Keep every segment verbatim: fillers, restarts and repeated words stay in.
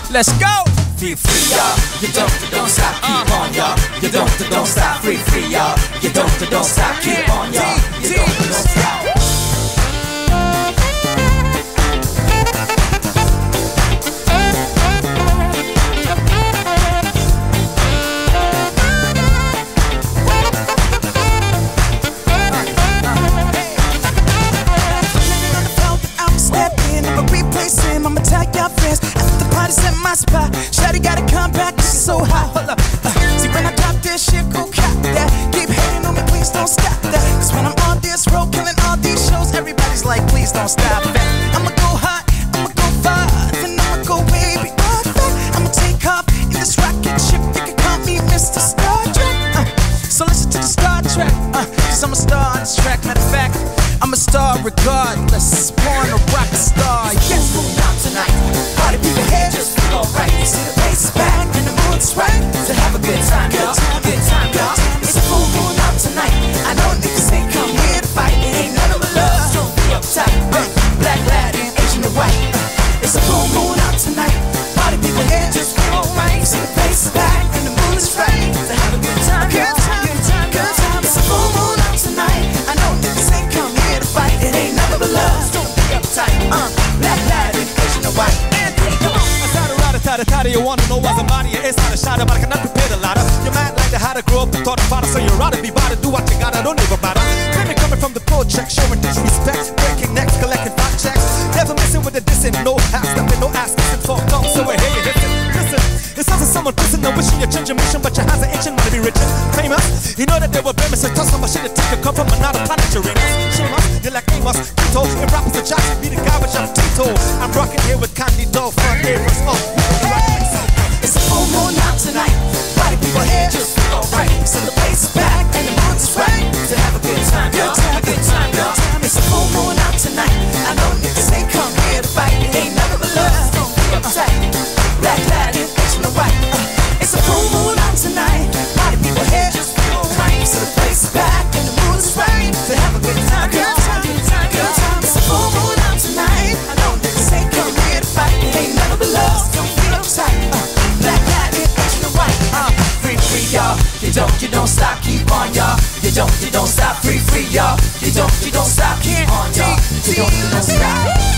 Let's go. Feel free, y'all. You don't, you don't stop. Keep on, y'all. You don't, you don't stop. Free, free, y'all. You don't, you don't stop. Keep on, y'all. You don't, you don't stop. I'ma tell your friends after the party's at my spot. Shawty gotta come back, this is so hot. Hold up, uh, see when I drop this shit, go cop that. Keep hating on me, please don't stop that. Cause when I'm on this road, killing all these shows, everybody's like, please don't stop that. I'ma go hot, I'ma go far, then I'ma go way beyond that. I'ma take off in this rocket ship, you can call me Mister Star Trek. Uh, so listen to the Star Trek, uh, cause I'm a star on this track. Matter of fact, I'm a star regardless, born a rock star. Yes, moving out tonight. Party people here just feel alright. You see the bass is back and the mood's right. To have a good time, y'all. Good time, y'all. It's a full moon out tonight. I know niggas ain't come here to fight. It ain't none of my love. Don't be uptight. Uh, black, Latin, Asian, and white. Uh, it's a full moon out tonight. Party people here just feel alright. You see the bass is back and the mood is right. To have a good time, y'all. Good time, good time. It's a full moon out tonight. I know niggas ain't come here to fight. It ain't none of my love. Don't be uptight. Uh, black, Latin, Asian, and white. You wanna know what's the money? It's not a shot, but I cannot prepare the ladder. Your man like the how to grow up, the thought about it, so you're out to be about to do what you gotta, don't even matter. Baby coming from the project, showing disrespect, breaking necks, collecting fact checks, never messing with the dissing, no half stepping, no ass kissing, fuck up, so we're here, listen, listen. It sounds like someone pissing and wishing you change your mission, but your hands are itching, wanna be rich and famous. You know that they were famous, so toss some shit to take a come from another planet, you're famous. Shameless, you're like Amos, Tito, and rappers the jocks, be the guy with your Tito. I'm rocking here with Candy Dog, front neighbors, oh. It's a full moon out tonight. Party people here just feel alright. So the bass is back and the mood is right. To have a good time, y'all. A good time, y'all. It's a full moon out tonight. I know niggas ain't come here to fight. It ain't none of my love. Don't be uptight. Black, Latin, Asian, and white. Uh, it's a full moon out tonight. Party people here just feel alright. So the bass is back and the mood is right. To have a good time, y'all. Good time, good time. It's a full moon out tonight. I know niggas ain't come here to fight. It ain't none of my love. Don't be uptight. Uh, Black, Latin, Asian, and white. Uh, free, free, y'all. You don't, you don't stop. Keep on, y'all. You don't, you don't stop. Free, free, y'all. You don't, you don't stop. Keep on, y'all. You don't, you don't stop.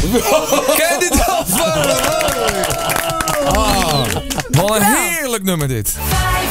Ken dit al? Oh, wat een heerlijk nummer dit.